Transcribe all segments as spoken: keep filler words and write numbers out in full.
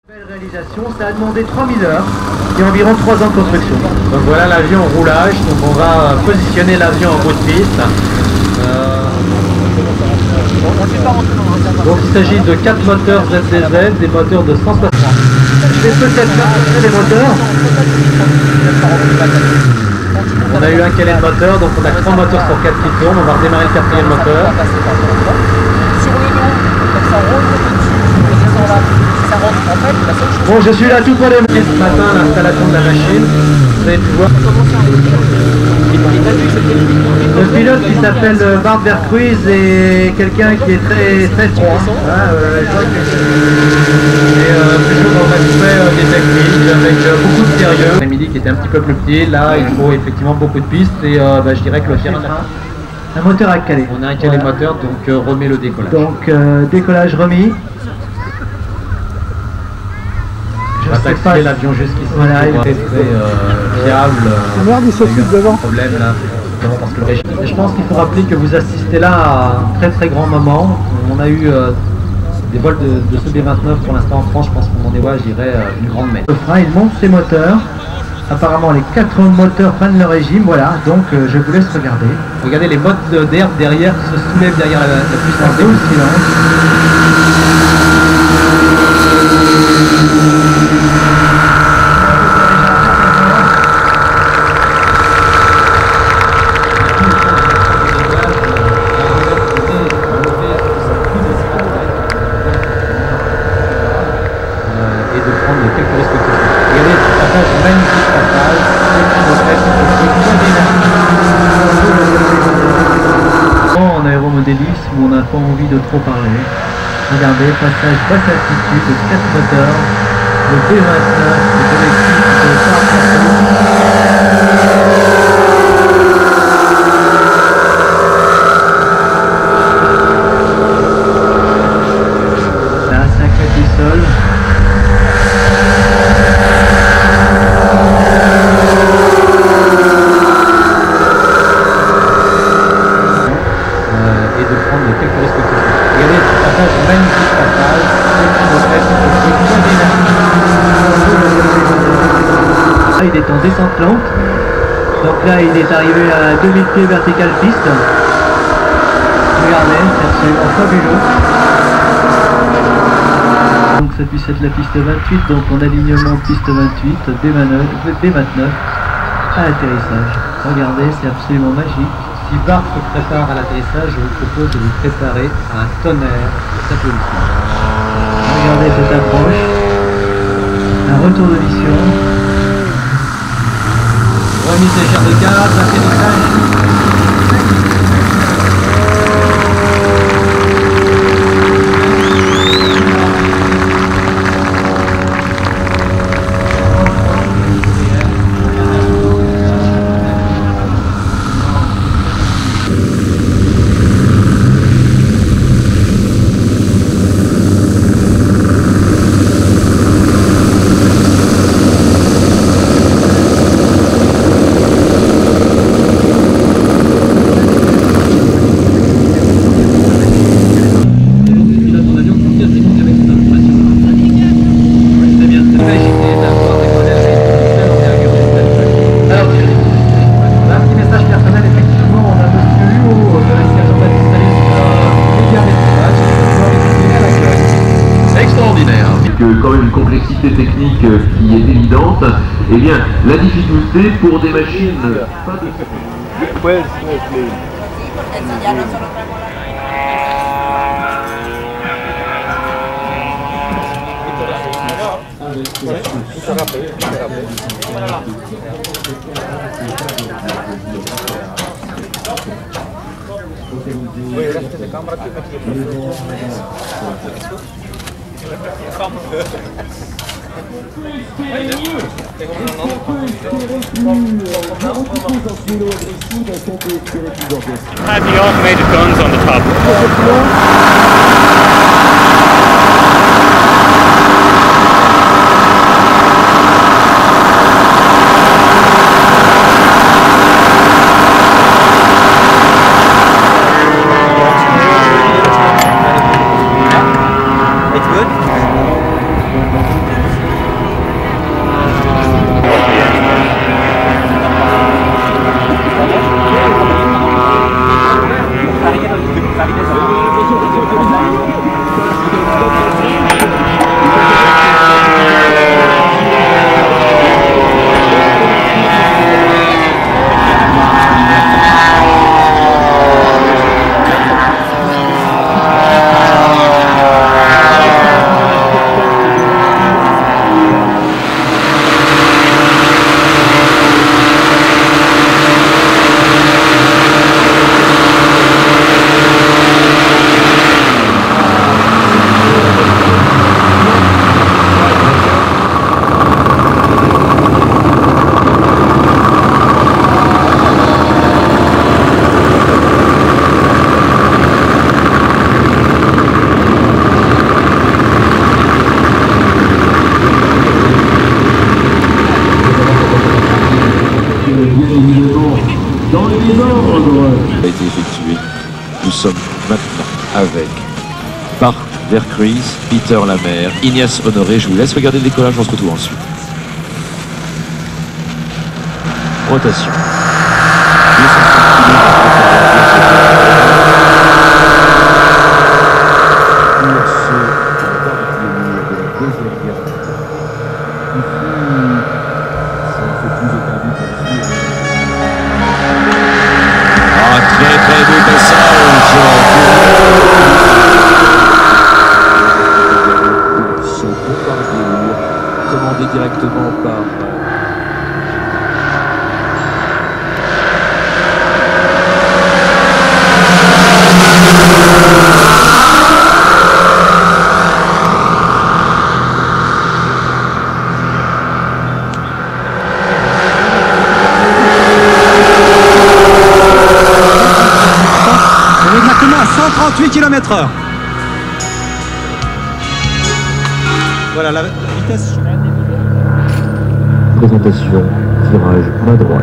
Belle réalisation, ça a demandé trois mille heures et environ trois ans de construction. Donc voilà l'avion en roulage, donc on va positionner l'avion en bout de piste. Euh... Donc il s'agit de quatre moteurs Z D Z, des moteurs de cent soixante. Je vais peut-être faire les moteurs. On a eu un câlet de moteur, donc on a trois moteurs sur quatre qui tournent, on va redémarrer le quatrième moteur. Bon, je suis là tout pour démarrer ce matin à l'installation de la machine. Vous avez pu voir. Le pilote qui s'appelle Bart Vercruise est quelqu'un qui est très très froid. Hein, euh, je vois que c'est euh, toujours dans l'aspect euh, des techniques avec euh, beaucoup de sérieux. L'après-midi qui était un petit peu plus petit, là il faut effectivement beaucoup de pistes et euh, bah, je dirais que le chien a un moteur à caler. On a un calé voilà. Moteur, donc euh, remet le décollage. Donc euh, décollage remis. On va taxier l'avion jusqu'ici, voilà, il est très euh, fiable, euh, il y a eu un problème là, parce que le... Je pense qu'il faut rappeler que vous assistez là à un très très grand moment. On a eu euh, des vols de, de ce B vingt-neuf pour l'instant en France, je pense qu'on en est, ouais, je dirais, euh, une grande messe. Le frein, il monte ses moteurs, apparemment les quatre moteurs prennent le régime, voilà, donc euh, je vous laisse regarder. Regardez les modes d'air derrière qui se soulèvent derrière la, la puissance d'eau, le silence. En aéromodélisme où on n'a pas envie de trop parler. Regardez, passage basse altitude de quatre moteurs, le B vingt-neuf, le collectif de là, cinq mètres du sol. Il est en descente lente, donc là il est arrivé à deux mille pieds vertical piste. Regardez, c'est absolument fabuleux. Donc ça puisse être la piste vingt-huit, donc en alignement piste vingt-huit, B vingt-neuf à l'atterrissage. Regardez, c'est absolument magique. Si Bart se prépare à l'atterrissage, je vous propose de vous préparer à un tonnerre d'applaudissements. Regardez cette approche, un retour de mission. Remise légère de gaz, atterrissage. Quand même une complexité technique qui est évidente, et eh bien la difficulté pour des machines pas de... Had the automated guns on the top. It's good? a été effectué. Nous sommes maintenant avec Bart Vercruis, Peter Lamer, Ignace Honoré. Je vous laisse regarder le décollage, on se retrouve ensuite. Rotation. Ah, très très beau passage. Ce bombardier lourd, commandé directement par cent trente-huit kilomètres heure. Voilà la, la vitesse. présentation, tirage à droite.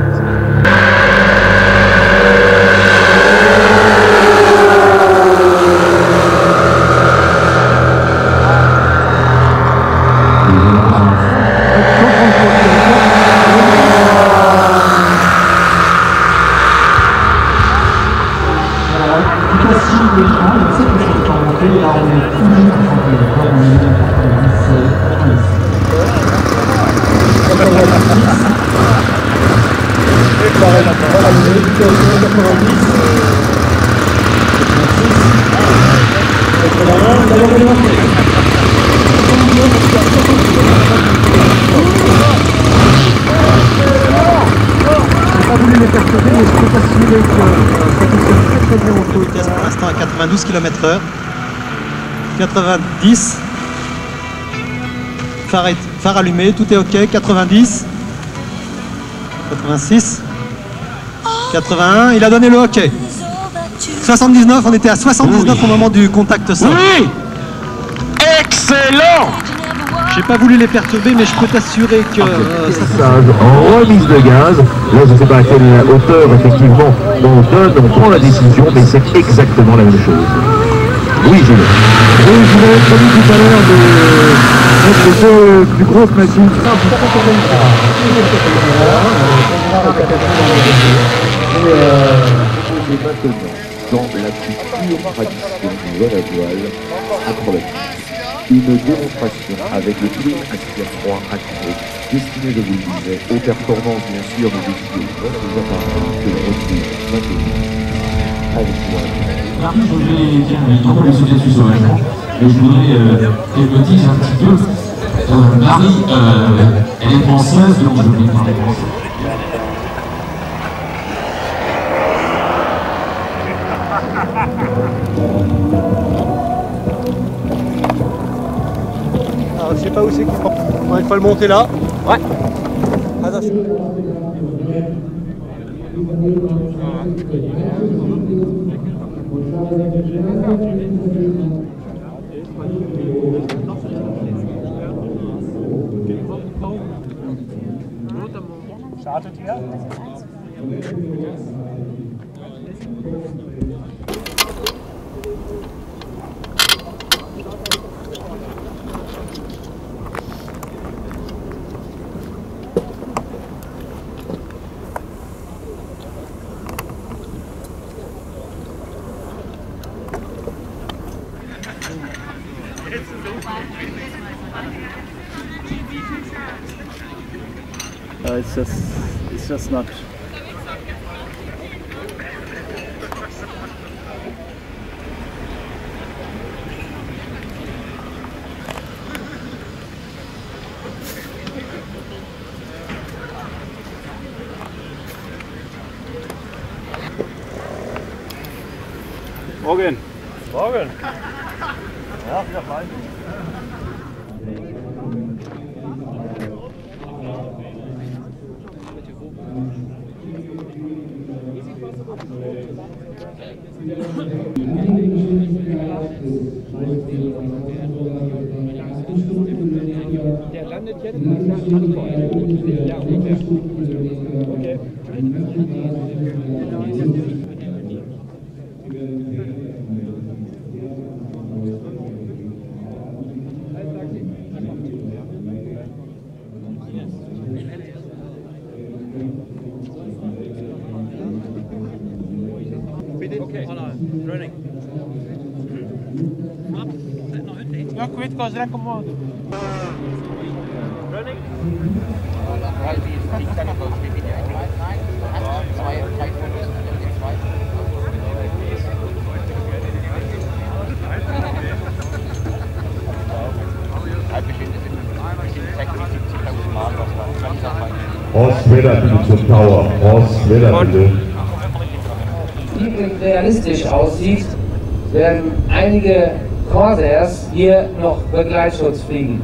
Vitesse pour l'instant à quatre-vingt-douze kilomètres heure. quatre-vingt-dix. Phare, est, phare allumé, tout est ok. quatre-vingt-dix. quatre-vingt-six. quatre-vingt-un. Il a donné le ok. soixante-dix-neuf. On était à soixante-dix-neuf oui. Au moment du contact sol. Oui. Excellent. J'ai pas voulu les perturber, mais je peux t'assurer que... Euh, ça en remise de gaz. Là, je ne sais pas à quelle hauteur, effectivement, on donne, on prend la décision, mais c'est exactement la même chose. Oui, Gilles. Oui, je vous avais promis tout à l'heure de mettre les deux plus grosses machines. Dans la plus pure tradition du vol à voile acrobatique. Une démonstration avec le Flynn aspire-froid activé, destiné, je vous le disais, aux performances bien sûr, mais aussi aux autres appareils que l'on retrouve maintenant avec moi. Je vais trop le sauter sur ce écran, mais je voudrais euh, qu'elle me dise un petit peu. Euh, Marie, euh, elle est française, donc je vais parler français. Alors, je sais pas où c'est qu'il prend. Ouais, il faut le monter là. Ouais. Attention. Startet hier. Uh, it's just, it's just not. Morgen. Morgen. Ja, wieder fein. Der landet jetzt nach Antwort. Ja, ungefähr. Okay. circuito que eu já comando. Horst Wetter bitte zur Tower. Horst Wetter bitte. Wie realistisch aussieht, werden einige Corsairs hier noch Begleitschutz fliegen.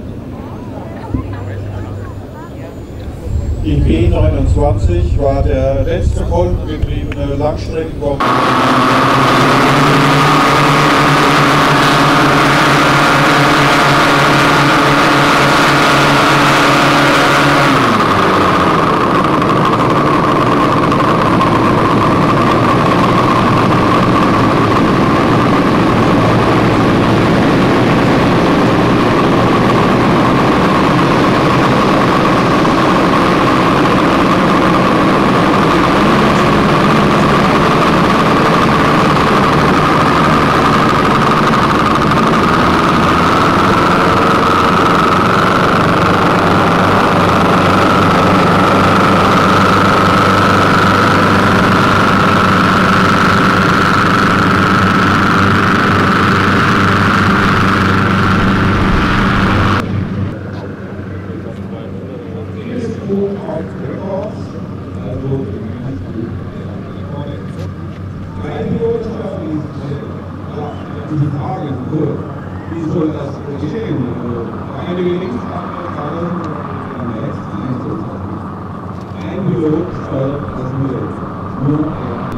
Die B neunundzwanzig war der letzte kolbengetriebene Langstreckenbomber. Die Frage, wie soll das geschehen? Einige Linksanfragen am nächsten Einsatz. Ein Pilot steuert das Modell. Nur ein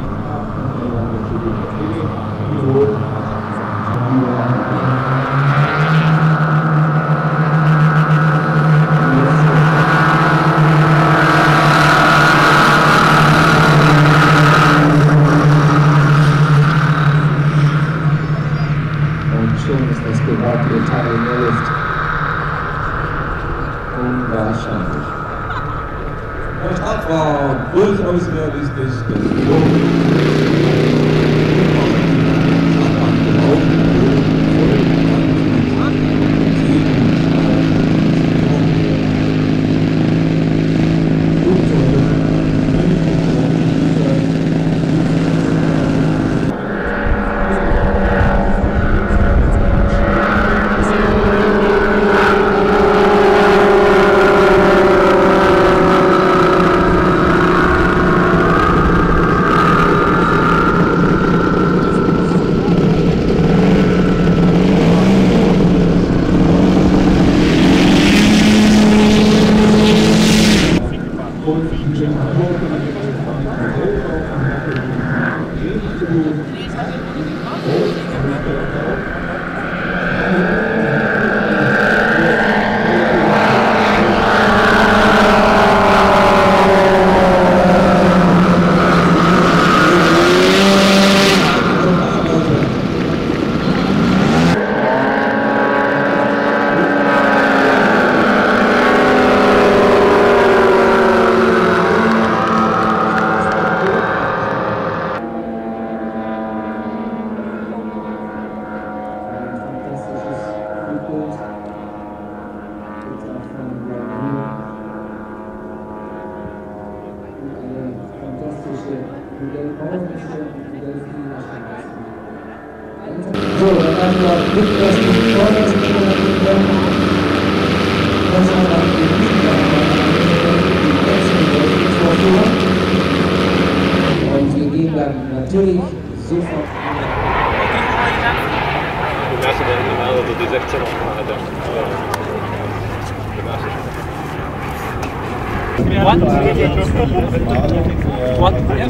Pilot Unwahrscheinlich. Der Start war durchaus realistisch. So, dann haben wir gut, dass die vordersten das haben wir und wir gehen dann natürlich sofort. De mensen denken normaal dat het is echt zo. What? What? Yes.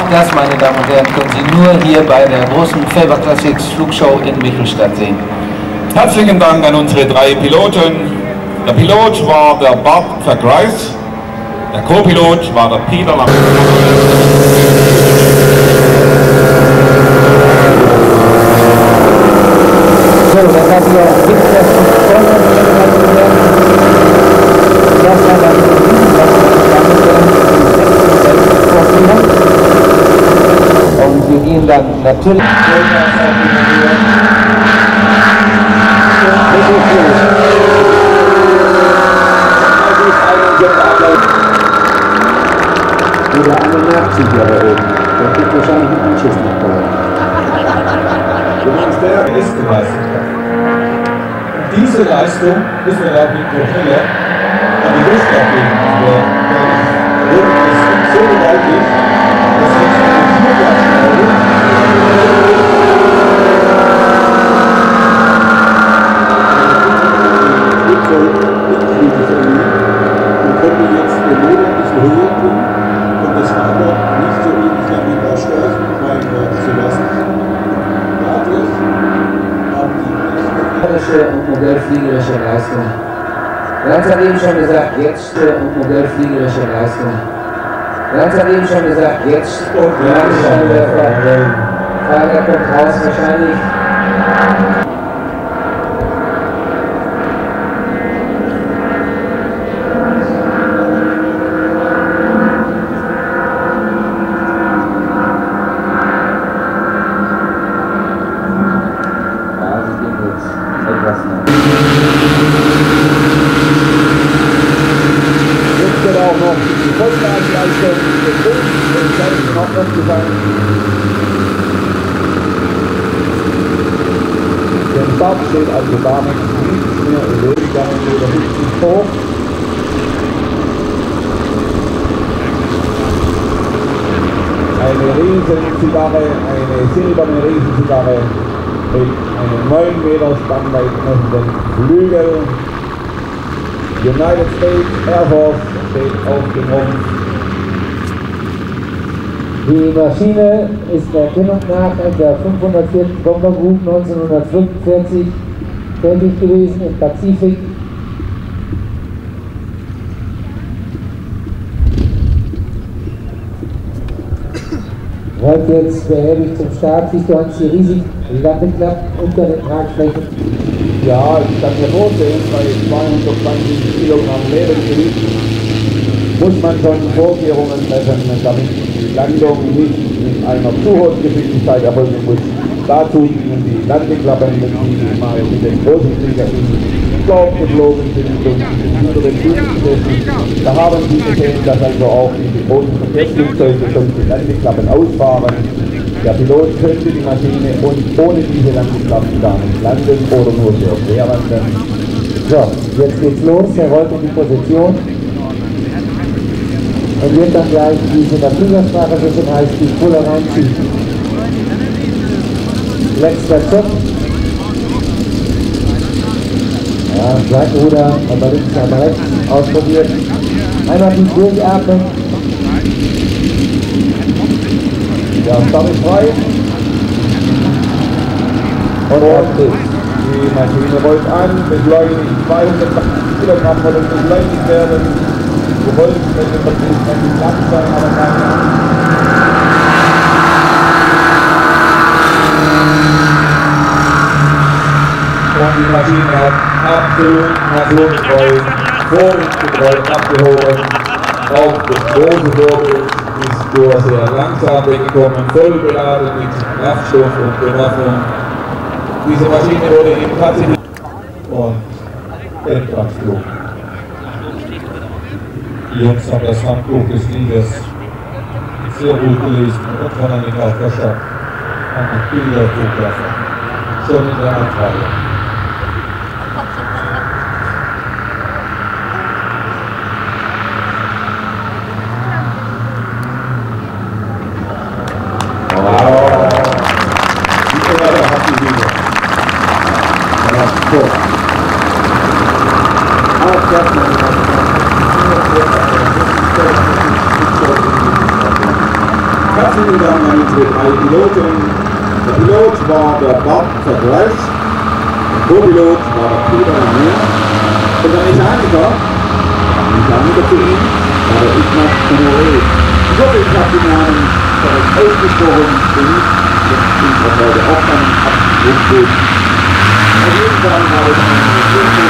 das, meine Damen und Herren, können Sie nur hier bei der großen Faber Classics Flugshow in Michelstadt sehen. Herzlichen Dank an unsere drei Piloten. Der Pilot war der Bart Vergreis, der Co-Pilot war der Peter LaFerte. So, dann haben wir Victor das war dann und wir gehen dann natürlich oder eine Nachzügler da oben. Der kriegt wahrscheinlich einen Anschiss nach vorne. Du meinst, der ist geleistet hat. Diese Leistung müssen wir auch mit Profile an die Luft abgeben. Der Rücken ist so gewaltig, dass jetzt die und modellfliegerische Leistung. Ganz hat eben schon gesagt, jetzt und modellfliegerische Leistung. Ganz hat eben schon gesagt, jetzt und Scheinwerfer. Fahrer kommt raus wahrscheinlich. Der Start steht also damit nichts mehr im Weg, damit oder nichts hoch. Eine Riesenzigarre, eine silberne Riesenzigarre mit einem neun Meter Spannweite messenden Flügel. United States Air Force steht auf dem Rumpf. Die Maschine ist der Erkennung nach in der fünfhundertvierten Bomber Group neunzehnhundertfünfundvierzig tätig gewesen im Pazifik. Rollt jetzt behäbig zum Start, siehst du Hans die riesigen Landeklappen unter den Tragflächen. Ja, ich kann mir vorstellen, bei zweihundertzwanzig Kilogramm Lebensgewicht muss man schon Vorkehrungen treffen, damit die Landung nicht in einer zu hohen Geschwindigkeit erfolgen muss. Dazu dienen die Landeklappen, die mal mit den großen Flieger in Staub geflogen sind und unter den Füßen sitzen. Da haben Sie gesehen, dass also auch in die großen Verkehrsflugzeuge schon die Landeklappen ausfahren. Der Pilot könnte die Maschine und ohne diese Landeklappen gar nicht landen oder nur sehr schwer landen. So, jetzt geht's los, er rollt in die Position. Und wird dann gleich diese in der Fliegersprache so schön heißt, die Pulle reinziehen. Letzter Check. Ja, Seitenruder, einmal links, einmal rechts, ausprobiert. Einmal tief durchatmen. Ja, Start ist frei. Und ordentlich. Die Maschine rollt an, beschleunigt zweihundertachtzig Kilogramm wollen beschleunigt werden. Wir wollen, wenn wir natürlich lang sein, aber keine. Und die Maschine hat absolut naturgetreu, vorbildgetreu abgehoben. Auch das große Vorbild ist nur sehr langsam weggekommen, voll beladen mit Kraftstoff und Bewaffnung. Diese Maschine wurde im Pazifik und Endkraftflug. Die Jungs haben das Handbuch des Fliegers sehr gut gelesen und von einem auch verstanden. An die Bilderfotografie. Schon in der Anfrage. sind gegangen an unsere drei Piloten. Der Pilot war der LaFerte Alais, der Co-Pilot war der Peter und der Mechaniker, der Mechaniker zu ihm, war der Ich hoffe, ich habe die Namen korrekt ausgesprochen und jetzt sind wir heute auch dann absolut gut. Auf jeden Fall war es eine sehr, sehr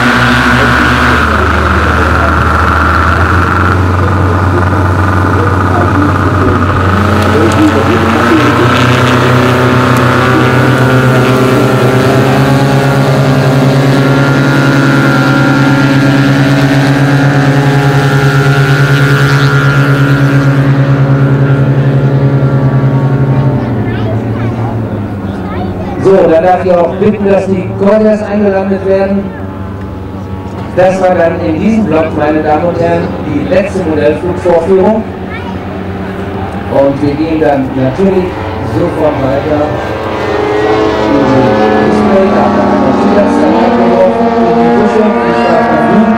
So, dann darf ich auch bitten, dass die Corners eingelandet werden. Das war dann in diesem Block, meine Damen und Herren, die letzte Modellflugvorführung. Und wir gehen dann natürlich sofort weiter in die Display. Da haben wir einmal Zusatzteil eingeworfen, in die Dusche, die starten Wien.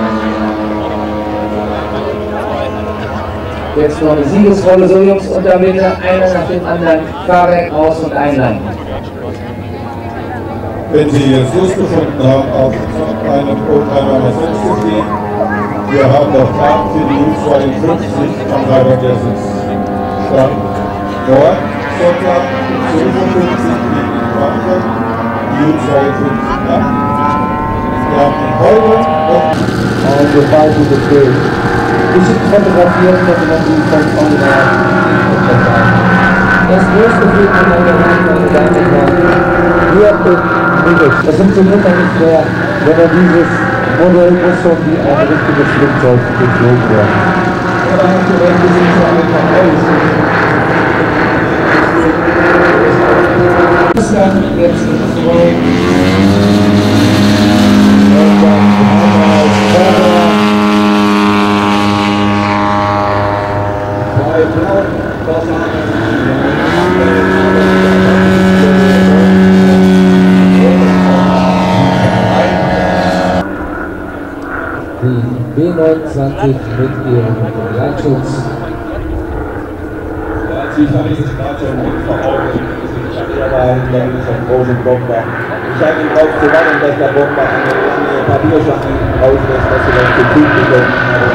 Jetzt noch eine Siegesrolle, so Jungs, und da bitte einer nach dem anderen Fahrwerk aus und einleiten. Wenn Sie jetzt Lust gefunden haben, auf einem Oldtimer Sitz zu gehen, wir haben noch Karten für die U zweiundfünfzig am Reiberger-Sitz-Stand. Nord, Sonntag, fünfundfünfzig gegen Frankfurt, die U zweiundfünfzig ab. Wir haben die heute und also falsch ist es geht. Ich schicke fotografieren, Fotografie von Original. Das größte Flug an der Welt, meine Damen und Herren, hier das funktioniert ja nicht mehr, wenn er dieses Modell muss schon wie ein richtiges Flugzeug geflogen werden. Aber aktuell sehen sie einfach aus. Das kann ich jetzt nicht freuen. Und dann haben wir als Fahrer zwei Blauen, das die B neunundzwanzig mit ihrem Begleitschutz. Ja, Sie haben jetzt gerade schon mit vor Augen, ich habe eher da einen großen Bomber. Ich habe ihn darauf zu warten, dass der Bomber eine lange Papierschlange rauslässt, dass sie das Gefühl bekommen, aber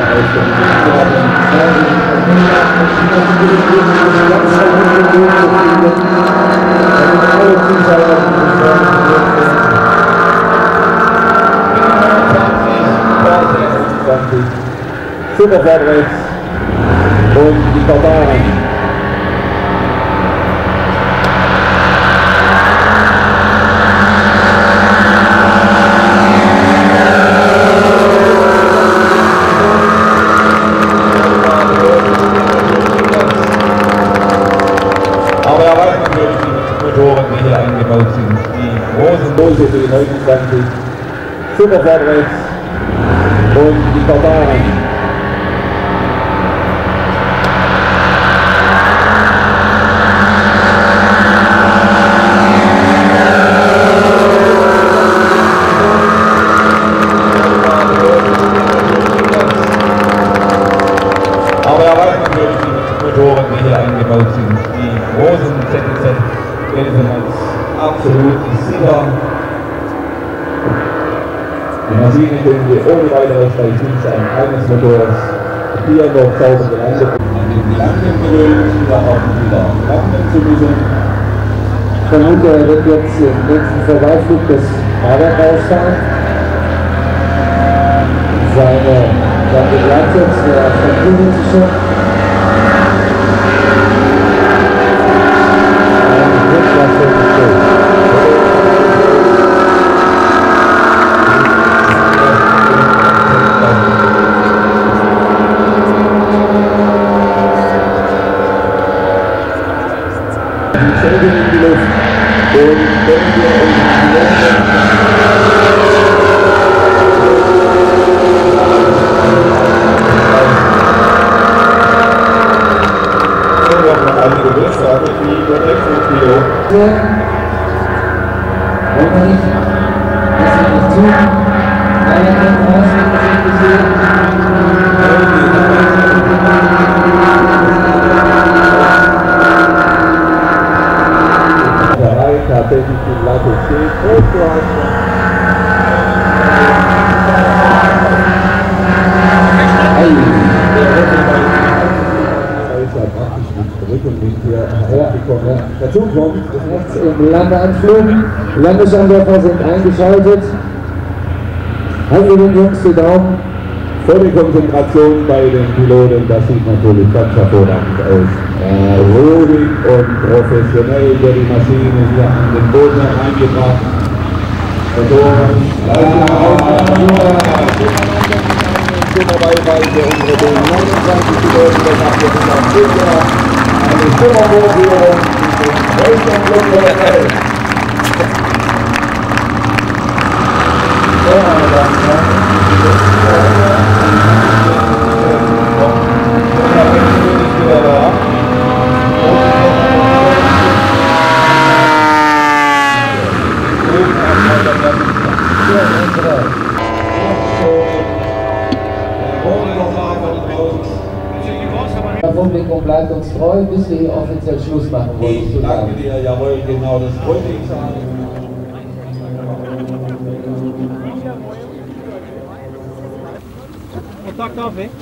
super vorwärts und die Barbaren. Aber er weiß natürlich die Motoren, die hier eingebaut sind. Die großen Dose für die neunundzwanzig. Super vorwärts und die Barbaren. Motoren, die hier eingebaut sind. Die großen Z Z gelten als absolut sicher. Die Maschine können wir ohne weiteres bei Dienst eines Motors hier noch sauber gelandet. An den Landen gewöhnt, wieder auch wieder landen zu müssen. Ich vermute, er wird jetzt im nächsten Vorbeiflug das Fahrwerk rausfahren. Seine, sein Begleitschutz, der verkündet sich schon. Seldom in die Luft und wenn wir uns die Länge noch mal einige Durchsage, die über sechzig Kilo. Wollen wir nicht, dass wir nicht tun, weil wir einen Ausweg gesehen. tatsächlich die Latte steht. Und du hast zurück und nicht hier hergekommen. Ja. Dazu kommt rechts im Landeanflug. Landesanwerfer sind eingeschaltet. Halten den Jungs die Daumen. Volle Konzentration bei den Piloten, das sieht natürlich ganz hervorragend aus. Äh, ruhig und professionell wird die Maschine hier an den Boden hereingebracht. Motoren, Beiweise unsere B neunundzwanzig Piloten, das habt ihr gesagt, sicher. Eine Stimmervorführung in Deutschland und der Welt. Das Publikum bleibt uns treu, bis wir hier offiziell Schluss machen wollen. Ich danke dir, jawohl, genau das wollte ich sagen. Contact off, eh?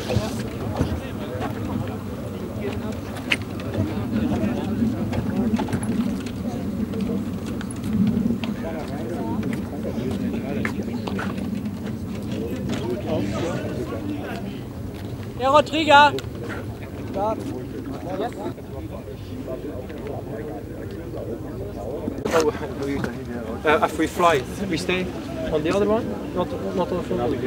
Aerotrigger! Uh, if we fly, we stay on the other one, not not on the front.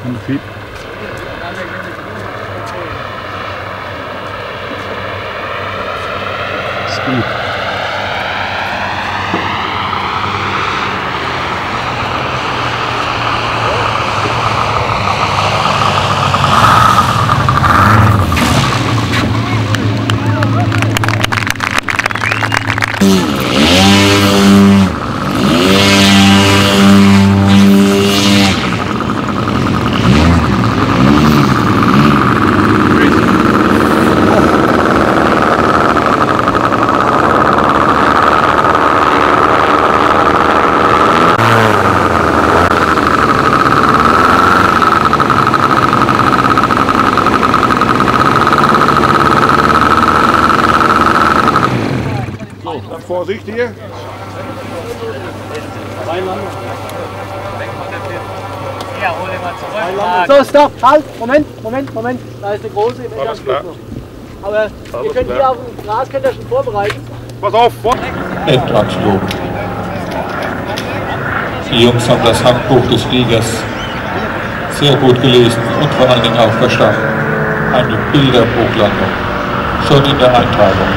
Prinzip. Ist gut. Vorsicht hier. So, stopp, halt, Moment, Moment, Moment, da ist eine große im Alles klar. Aber Alles ihr könnt klar. hier auf dem Gras könnt ihr schon vorbereiten. Pass auf, vor. Endanflug. Die Jungs haben das Handbuch des Fliegers sehr gut gelesen und vor allen Dingen auch verstanden. Eine Bilderbuchlandung, schon in der Eintragung.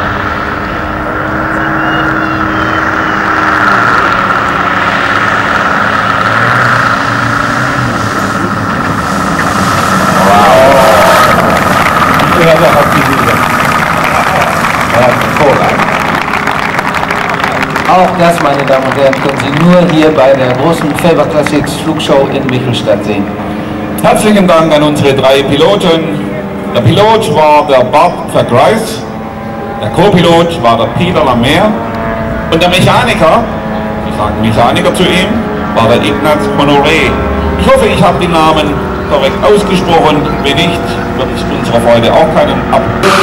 Auch das, meine Damen und Herren, können Sie nur hier bei der großen Faber Classics Flugshow in Michelstadt sehen. Herzlichen Dank an unsere drei Piloten. Der Pilot war der LaFerte Alais, der Co-Pilot war der Peter Lambert und der Mechaniker, wir sagen Mechaniker zu ihm, war der Ignaz Honoré. Ich hoffe, ich habe die Namen korrekt ausgesprochen. Wenn nicht, wird es unserer Freude auch keinen Ab.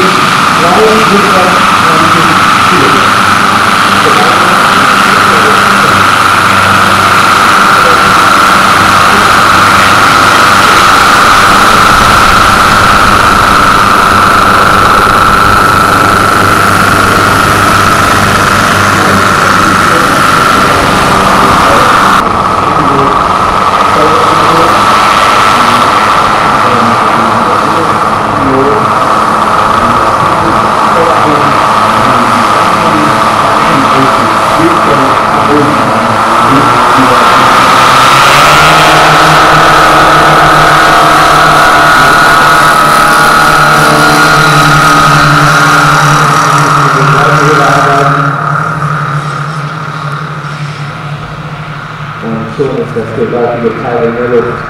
Das gewaltige Teil in der Luft.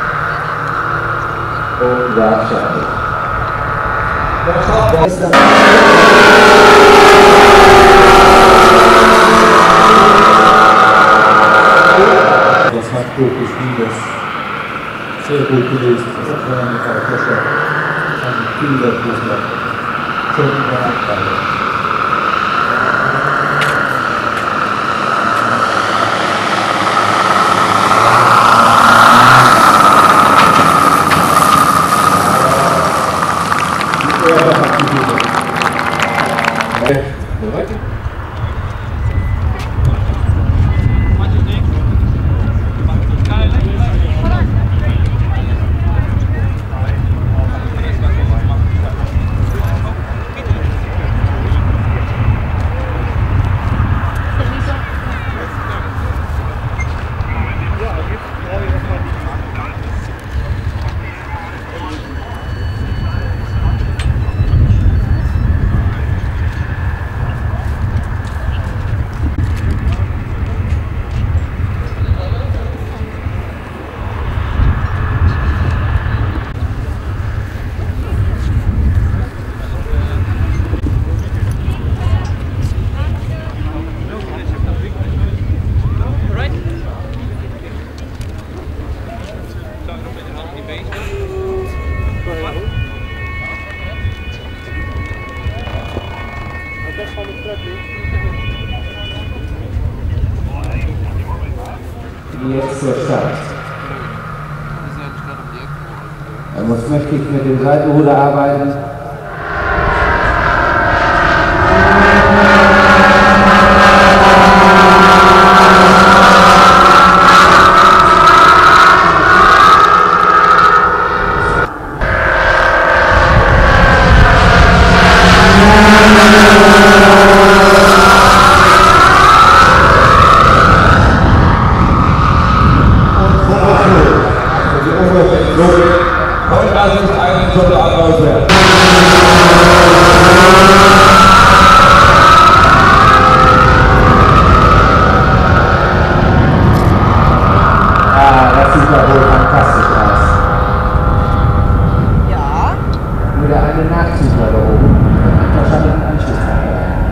Unwahrscheinlich. Das Handbuch des Fliegers sehr gut gelesen. Das hat man nicht auch verstanden. Ein Bilderbuch. Schon in der Eintragung. Jetzt zur Start. Er muss mächtig mit dem Seitenruder arbeiten. einen sollte angebaut werden. Ah, das sieht ja wohl fantastisch aus. Ja. Nur der eine Nachzügler da oben. Der hat wahrscheinlich einen Anschlussfahrer.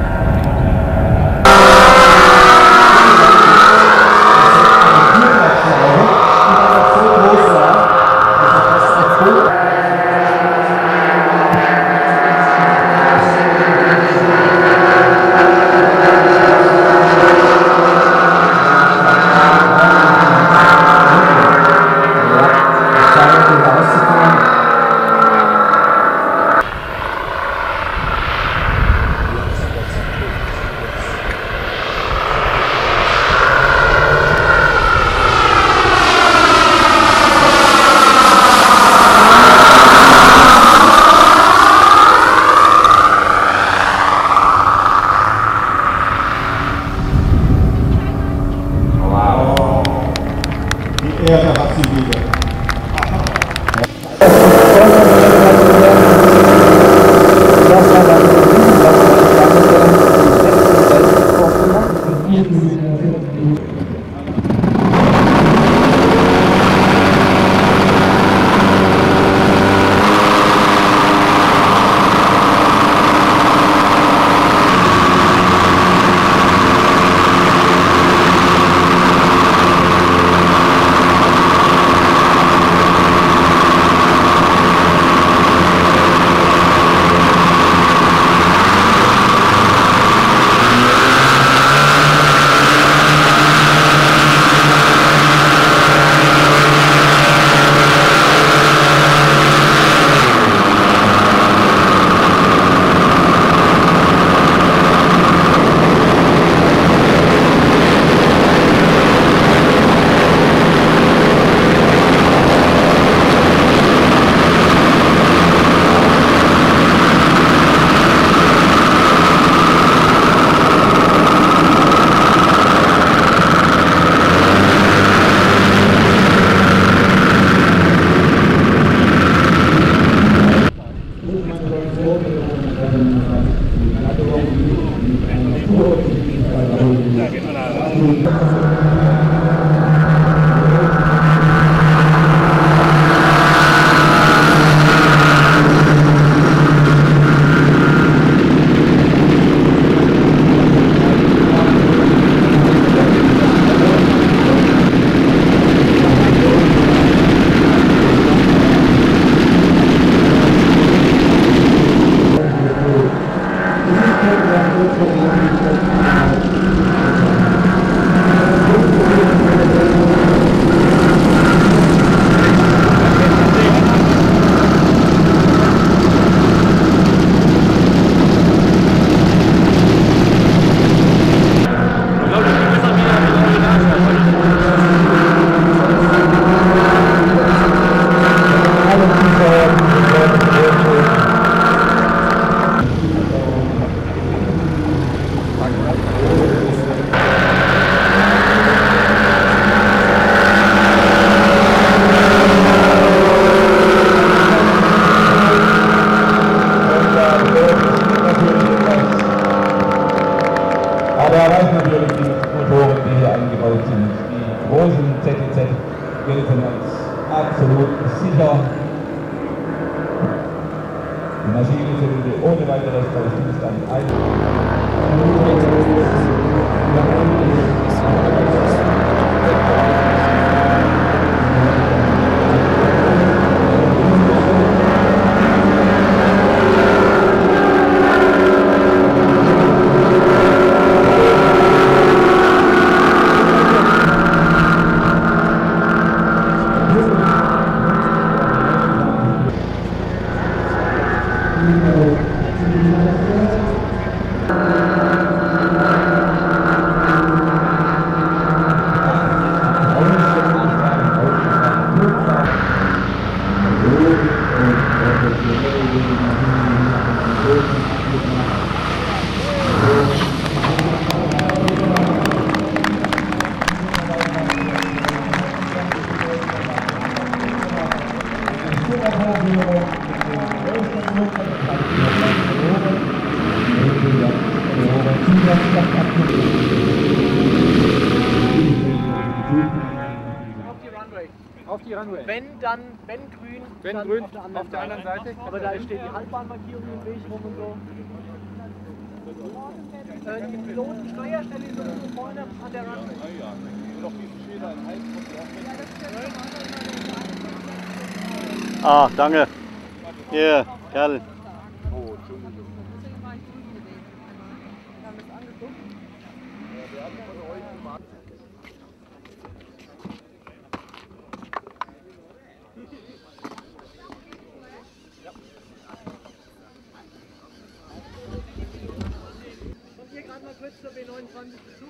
Erde hat sie wieder. Aber er erreicht natürlich die Motoren, die hier eingebaut sind. Die großen Z T Z gelten als absolut sicher. Die Maschine sind ohne weiteres bei Stillstand ein. Thank you. Runway. Wenn, dann, wenn grün, wenn dann grün auf der anderen, auf der anderen Seite. Seite. Aber da steht die Halbbahnmarkierung im Weg rum und so. Äh, die Pilotensteuerstelle ist so vorne an der Runway. Ah, danke. Ja, yeah, Kerl. Oh, Entschuldigung. Deswegen war ich drüben gewesen. Wir haben das angeguckt. Ja, wir haben von euch gemacht. Kommt hier gerade mal kurz zur B neunundzwanzig zu?